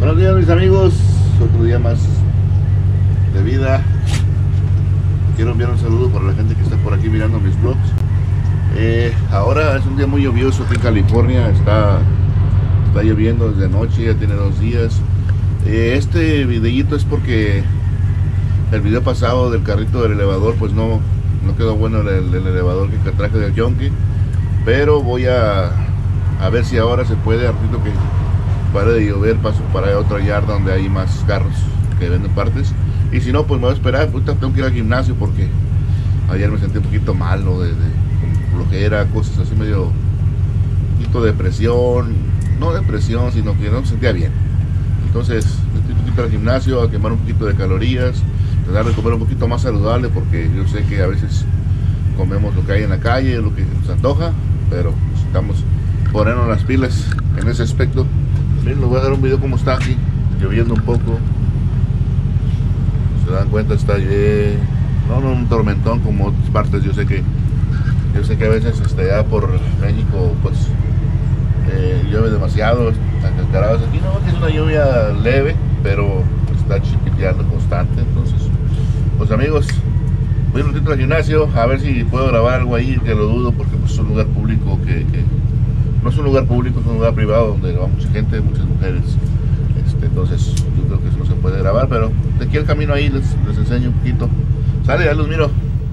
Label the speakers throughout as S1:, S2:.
S1: Buenos días mis amigos, otro día más de vida. Quiero enviar un saludo para la gente que está por aquí mirando mis vlogs. Ahora es un día muy lluvioso aquí en California, está lloviendo desde noche, ya tiene 2 días. Este videíto es porque el video pasado del carrito del elevador pues no quedó bueno el elevador que traje del Yonke, pero voy a ver si ahora se puede, ratito que pare de llover, paso para otra yarda donde hay más carros que venden partes, y si no pues me voy a esperar. Ahorita tengo que ir al gimnasio porque ayer me sentí un poquito malo de flojera, cosas así, medio un poquito de depresión, no depresión, sino que no me sentía bien. Entonces estoy un poquito al gimnasio a quemar un poquito de calorías, tratar de comer un poquito más saludable, porque yo sé que a veces comemos lo que hay en la calle, lo que nos antoja, pero necesitamos ponernos las pilas en ese aspecto. Miren, les voy a dar un video como está aquí, lloviendo un poco. Se dan cuenta, está no un tormentón como otras partes. Yo sé que a veces allá por México pues llueve demasiado, están cascarados. Aquí no, es una lluvia leve, pero está chiquiteando constante. Entonces pues amigos, voy un ratito al gimnasio a ver si puedo grabar algo ahí, que lo dudo, porque pues es un lugar público que no es un lugar público, es un lugar privado donde va mucha gente, muchas mujeres. Entonces yo creo que eso no se puede grabar, pero de aquí al camino ahí les enseño un poquito. Sale, ya los miro.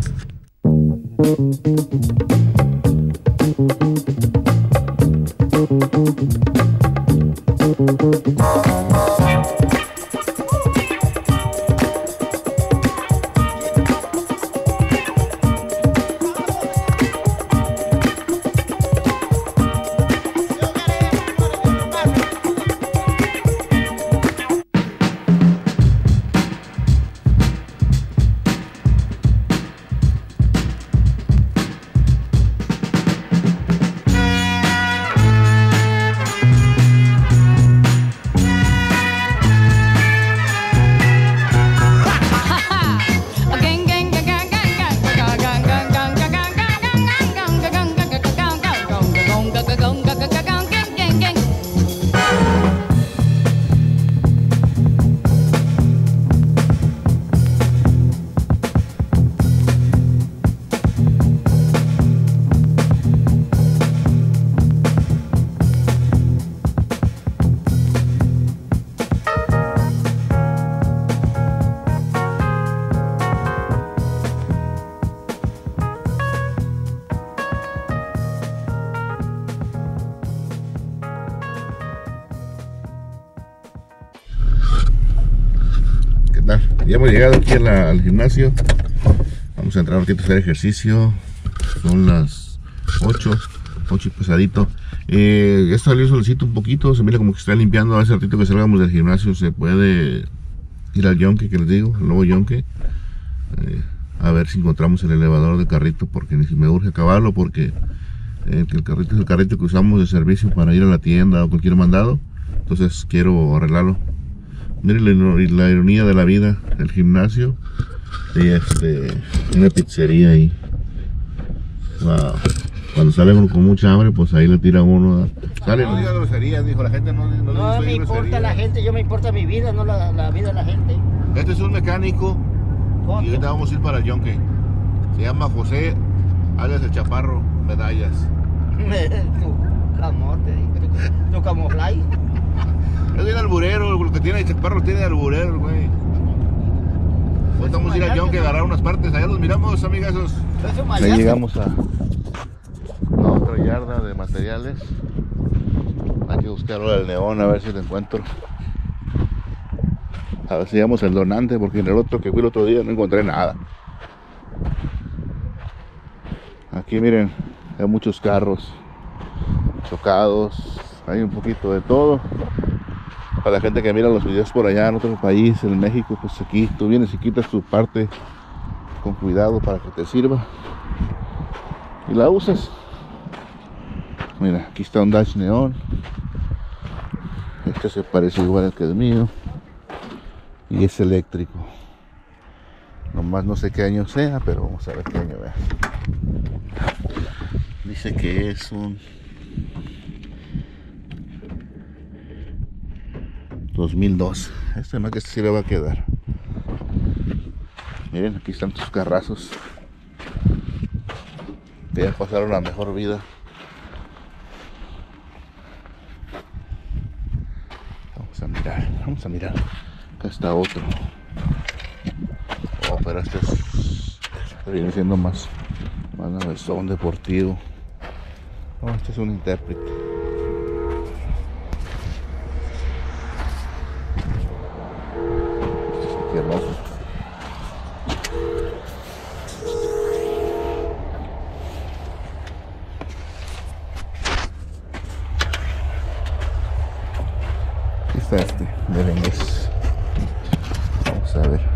S1: Ya hemos llegado aquí al gimnasio. Vamos a entrar un ratito a hacer ejercicio. Son las 8 y pesadito. Ya salió solicito un poquito. Se mira como que está limpiando. Hace ratito que salgamos del gimnasio se puede ir al Yonke, que les digo, el nuevo Yonke. A ver si encontramos el elevador del carrito, porque me urge acabarlo, porque el carrito es el carrito que usamos de servicio para ir a la tienda o cualquier mandado. Entonces quiero arreglarlo. Miren la ironía de la vida, el gimnasio y una pizzería ahí. Wow. Cuando sale uno con mucha hambre, pues ahí le tira uno. Sale, no diga groserías, dijo la gente, no
S2: me importa la gente, yo me importa mi vida, no la vida de la gente.
S1: Este es un mecánico y ahorita vamos a ir para el Yonke. Se llama José, alias el Chaparro Medallas.
S2: Tu camote, tu camuflaje.
S1: Es bien alburero, lo que tiene el Chaparro tiene alburero, güey. Hoy vamos a ir a Yonke a agarrar unas partes, allá los miramos, amigazos. Ya llegamos a otra yarda de materiales. Hay que buscar ahora el neón, a ver si lo encuentro. A ver si llegamos el donante, porque en el otro que fui el otro día no encontré nada. Aquí miren, hay muchos carros chocados, hay un poquito de todo. Para la gente que mira los videos por allá en otro país, en México, pues aquí tú vienes y quitas tu parte con cuidado para que te sirva y la uses. Mira, aquí está un dash neón. Este se parece igual al que el mío y es eléctrico. Nomás no sé qué año sea, pero vamos a ver qué año es. Dice que es un 2002. Más que este sí le va a quedar. Miren, aquí están sus carrazos que ya pasaron la mejor vida. Vamos a mirar. Acá está otro. Oh, pero este viene siendo más navezón deportivo. Oh, este es un intérprete. Qué hermoso. Aquí está este, merengues. Vamos a ver.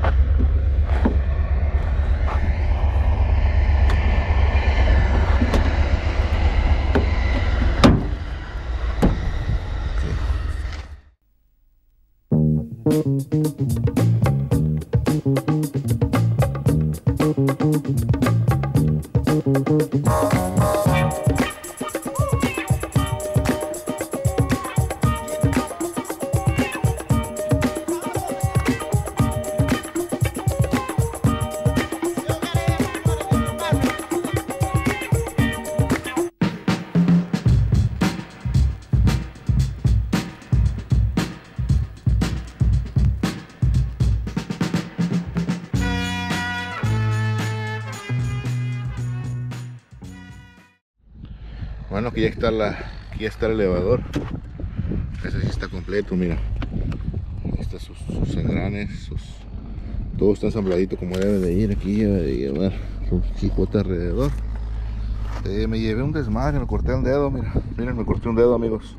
S1: Bueno, aquí ya está el elevador. Ese sí está completo, mira. Ahí están sus engranes, todo está ensambladito como debe de ir. Aquí debe de llevar su chicote alrededor. Me llevé un desmadre, me corté un dedo, miren, me corté un dedo, amigos.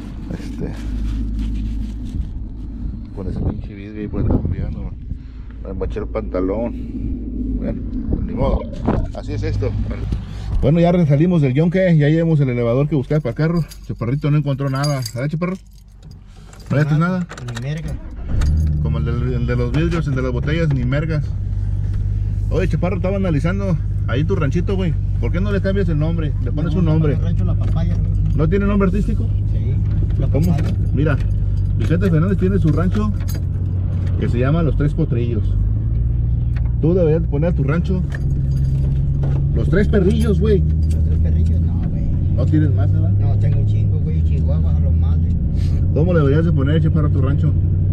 S1: Con ese pinche vidrio ahí por el cambiando, me embaché el pantalón. Bueno, ni modo, así es esto. Bueno, ya salimos del yonque, ya llevamos el elevador que buscaba para el carro. Chaparrito no encontró nada, ¿verdad, Chaparro? ¿No hallaste nada?
S2: Ni merga.
S1: Como el de los vidrios, el de las botellas, ni mergas. Oye, Chaparro, estaba analizando ahí tu ranchito, güey. ¿Por qué no le cambias el nombre? Le pones un nombre.
S2: El rancho La Papaya, güey.
S1: ¿No tiene nombre artístico?
S2: Sí, La
S1: ¿Cómo?
S2: Papaya.
S1: Mira, Vicente Fernández tiene su rancho que se llama Los Tres Potrillos. Tú deberías poner a tu rancho Los Tres Perrillos, güey.
S2: Los Tres Perrillos, no, güey.
S1: ¿No tienes más, verdad?
S2: No, tengo un chingo, güey. Chihuahua a los madres.
S1: ¿Cómo le deberías de poner, Chaparro, a tu rancho?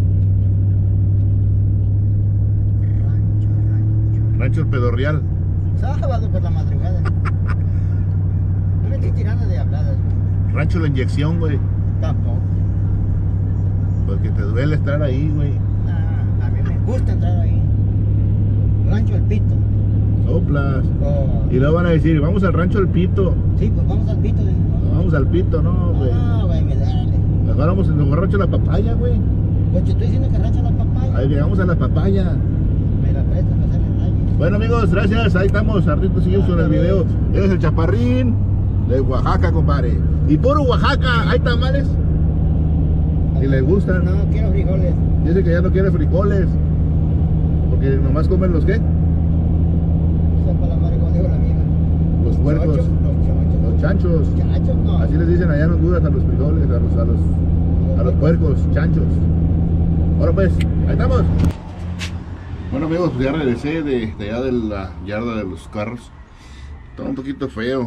S1: Rancho El Pedorreal.
S2: Sábado por la madrugada. No me estoy tirando de habladas, güey.
S1: Rancho La Inyección, güey.
S2: Tampoco.
S1: Porque te duele estar ahí, güey.
S2: A mí me gusta entrar ahí. Rancho El Pito.
S1: Soplas.
S2: Oh.
S1: Y luego van a decir, vamos al Rancho El Pito.
S2: Sí, pues vamos al Pito.
S1: Vamos al Pito, no, güey.
S2: Ah, güey, me dale.
S1: Mejor vamos al Rancho La Papaya, güey.
S2: Pues te estoy diciendo que Rancho La Papaya.
S1: Ahí llegamos a La Papaya.
S2: Me la prestas para hacer el rayo.
S1: Bueno, amigos, gracias. Ahí estamos. Ahorita seguimos con el video. Es el Chaparrín de Oaxaca, compadre. Y puro Oaxaca. ¿Hay tamales? ¿Y les gustan?
S2: No, quiero frijoles.
S1: Dice que ya no quiere frijoles. Porque nomás comen los ¿qué?
S2: Sepa la madre, como digo la amiga.
S1: Los puercos.
S2: Los chochos.
S1: Los chanchos.
S2: Chachos, no.
S1: Así les dicen allá en Honduras a los frijoles, a los puercos, chanchos. Ahora pues, ahí estamos. Bueno, amigos, pues ya regresé de allá de la yarda de los carros. Estaba un poquito feo.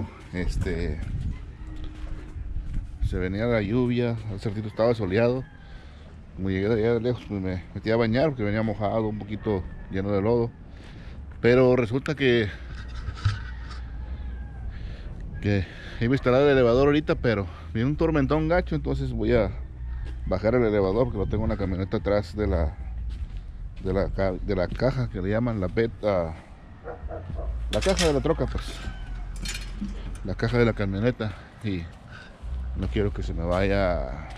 S1: Se venía la lluvia, hace ratito estaba soleado. Como llegué de allá de lejos, pues me metí a bañar porque venía mojado, un poquito lleno de lodo. Pero resulta que iba a instalar el elevador ahorita, pero viene un tormentón gacho, entonces voy a bajar el elevador porque lo tengo en la camioneta atrás de la caja que le llaman la caja de la troca, pues la caja de la camioneta, y no quiero que se me vaya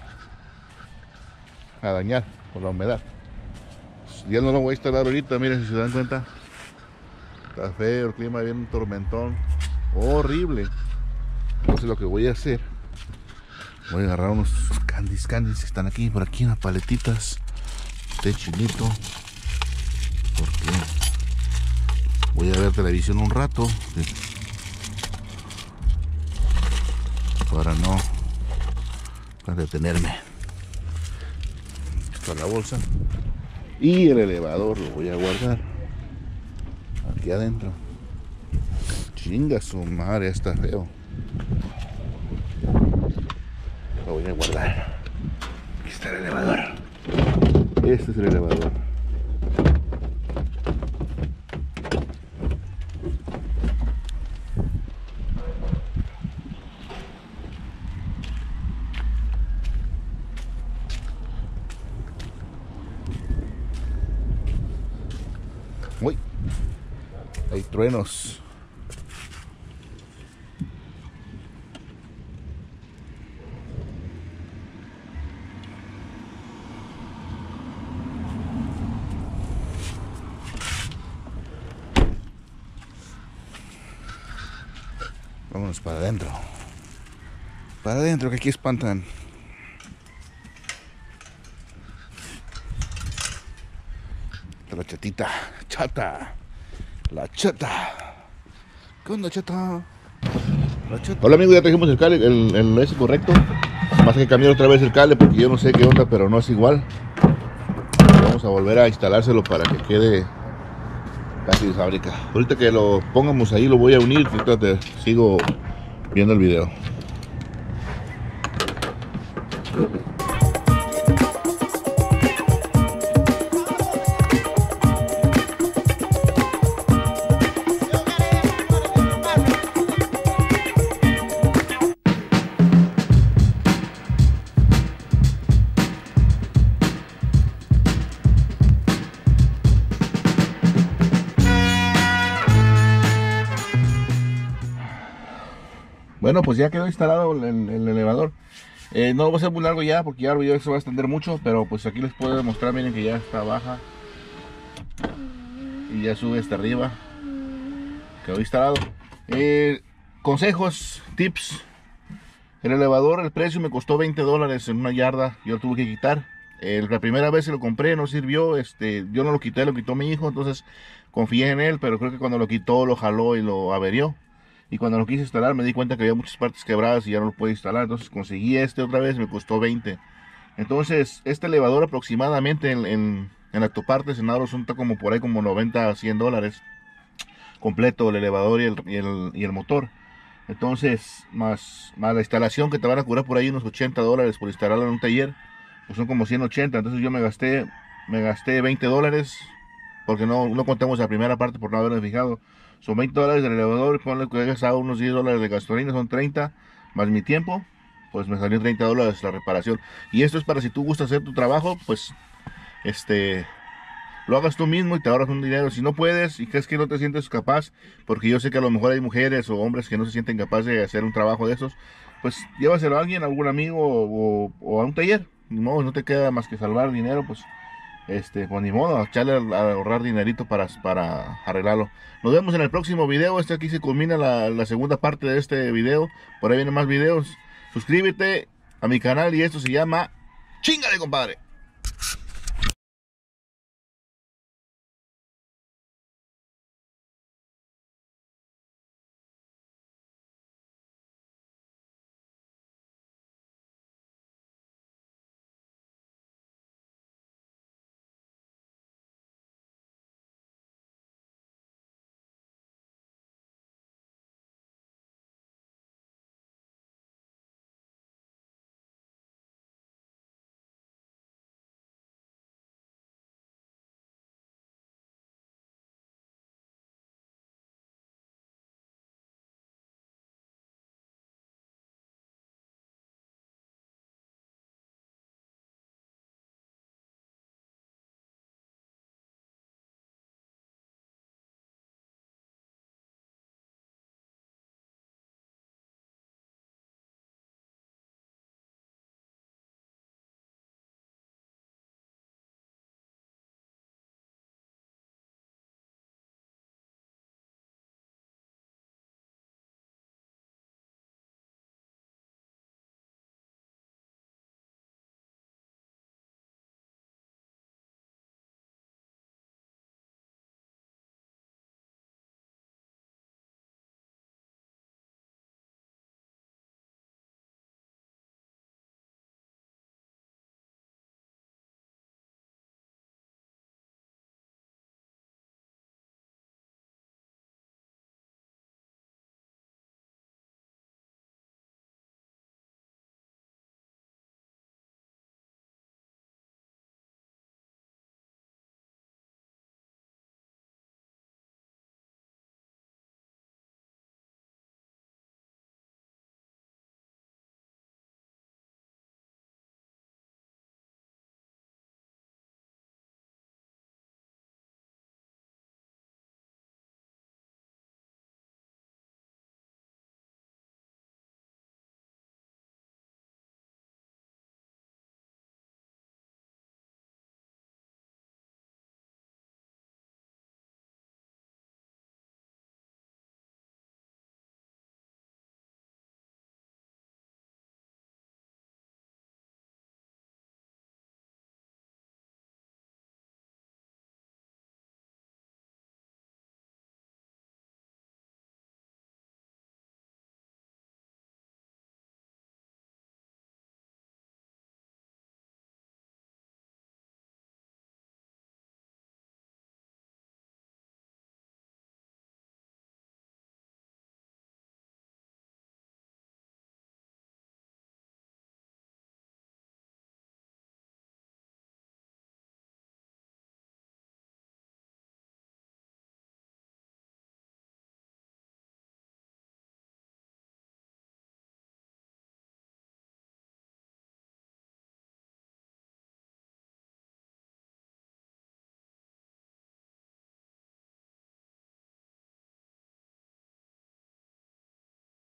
S1: a dañar por la humedad. Ya no lo voy a instalar ahorita. Miren, si se dan cuenta, está feo el clima, viene un tormentón horrible. Entonces lo que voy a hacer, voy a agarrar unos candies que están aquí, por aquí, unas paletitas de chinito, porque voy a ver televisión un rato, para no detenerme. con la bolsa. Y el elevador lo voy a guardar aquí adentro. Chinga su madre, está feo. Lo voy a guardar. Aquí está el elevador. Este es el elevador. Uy, hay truenos. Vámonos para adentro. Para adentro, que aquí espantan. La chatita, chata, la chata. ¿Qué onda, chata? La chata. Hola amigos, ya trajimos el cable, el es correcto. Más que cambiar otra vez el cable porque yo no sé qué onda, pero no es igual. Vamos a volver a instalárselo para que quede casi de fábrica. Ahorita que lo pongamos ahí lo voy a unir. Ahorita te sigo viendo el video. Bueno, pues ya quedó instalado el elevador. No lo voy a hacer muy largo ya porque ya el video se va a extender mucho, pero pues aquí les puedo demostrar, miren que ya está baja y ya sube hasta arriba. Quedó instalado. Consejos, tips. El elevador, el precio me costó $20 en una yarda. Yo lo tuve que quitar. La primera vez que lo compré no sirvió. Yo no lo quité, lo quitó mi hijo, entonces confié en él, pero creo que cuando lo quitó lo jaló y lo averió. Y cuando lo quise instalar me di cuenta que había muchas partes quebradas y ya no lo pude instalar. Entonces conseguí otra vez, me costó 20. Entonces este elevador aproximadamente en autopartes en Autos está como por ahí como 90 a $100 completo, el elevador y el motor. Entonces más la instalación que te van a cobrar por ahí unos $80 por instalarlo en un taller, pues son como 180. Entonces yo me gasté $20 porque no contamos la primera parte por no haberme fijado. Son $20 del elevador, ponle que he gastado unos $10 de gasolina, son 30, más mi tiempo, pues me salió $30 la reparación. Y esto es para si tú gustas hacer tu trabajo, pues lo hagas tú mismo y te ahorras un dinero. Si no puedes y crees que no te sientes capaz, porque yo sé que a lo mejor hay mujeres o hombres que no se sienten capaces de hacer un trabajo de esos, pues llévaselo a alguien, a algún amigo o a un taller. Ni modo, no te queda más que salvar dinero, pues pues ni modo, echarle a ahorrar dinerito para arreglarlo. Nos vemos en el próximo video. Aquí se culmina la segunda parte de este video. Por ahí vienen más videos. Suscríbete a mi canal y esto se llama Chíngale, compadre.